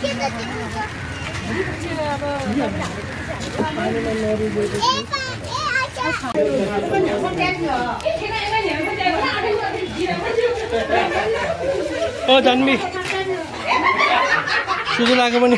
जन्मी सुजु लाग्यो पनि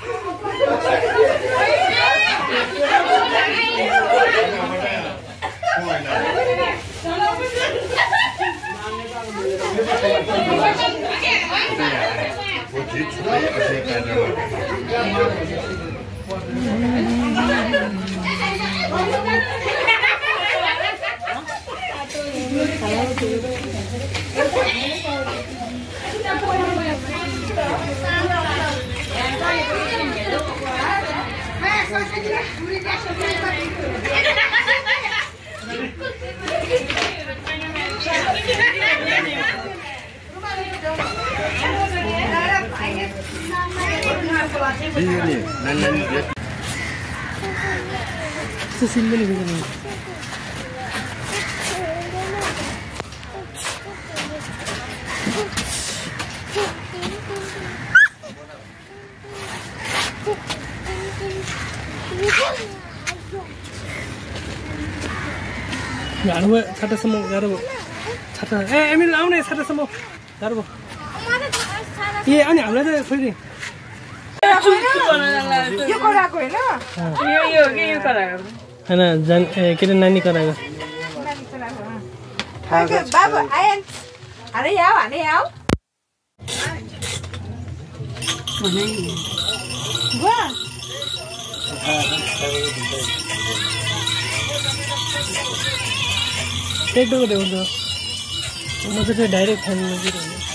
गाह्रो छातासम्म गाह्रो छाता एमिल आउने छातासम्म गाह्रो भयो ए अनि हामीलाई त फेरि यो कराको हैन यो के यो कराको हैन जान के रे नानी कराको बाबु आयन अरे याओ वाह एक दो दे म चाहिँ डाइरेक्ट खानु